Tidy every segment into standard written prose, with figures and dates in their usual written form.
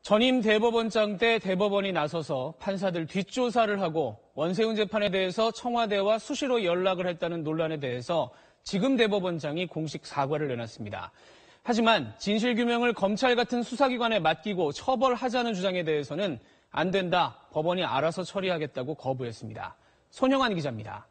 전임 대법원장 때 대법원이 나서서 판사들 뒷조사를 하고 원세훈 재판에 대해서 청와대와 수시로 연락을 했다는 논란에 대해서 지금 대법원장이 공식 사과를 내놨습니다. 하지만 진실규명을 검찰 같은 수사기관에 맡기고 처벌하자는 주장에 대해서는 안 된다, 법원이 알아서 처리하겠다고 거부했습니다. 손영환 기자입니다.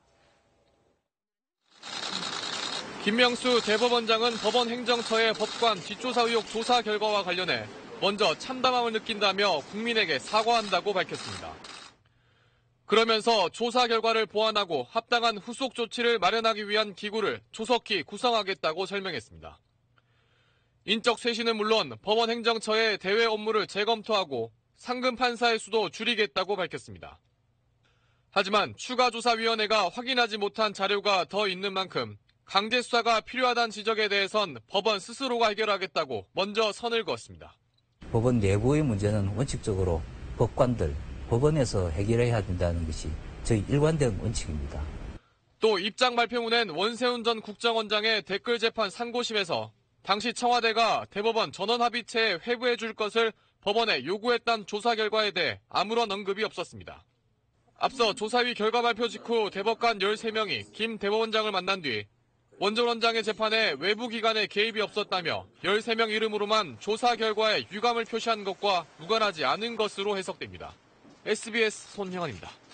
김명수 대법원장은 법원 행정처의 법관 뒷조사 의혹 조사 결과와 관련해 먼저 참담함을 느낀다며 국민에게 사과한다고 밝혔습니다. 그러면서 조사 결과를 보완하고 합당한 후속 조치를 마련하기 위한 기구를 조속히 구성하겠다고 설명했습니다. 인적 쇄신은 물론 법원 행정처의 대외 업무를 재검토하고 상금 판사의 수도 줄이겠다고 밝혔습니다. 하지만 추가조사위원회가 확인하지 못한 자료가 더 있는 만큼 강제 수사가 필요하다는 지적에 대해선 법원 스스로가 해결하겠다고 먼저 선을 그었습니다. 법원 내부의 문제는 원칙적으로 법관들, 법원에서 해결해야 된다는 것이 저희 일관된 원칙입니다. 또 입장 발표문 낸 원세훈 전 국정원장의 댓글 재판 상고심에서 당시 청와대가 대법원 전원합의체에 회부해 줄 것을 법원에 요구했다는 조사 결과에 대해 아무런 언급이 없었습니다. 앞서 조사위 결과 발표 직후 대법관 13명이 김 대법원장을 만난 뒤 원 전 원장의 재판에 외부 기관의 개입이 없었다며 13명 이름으로만 조사 결과에 유감을 표시한 것과 무관하지 않은 것으로 해석됩니다. SBS 손형환입니다.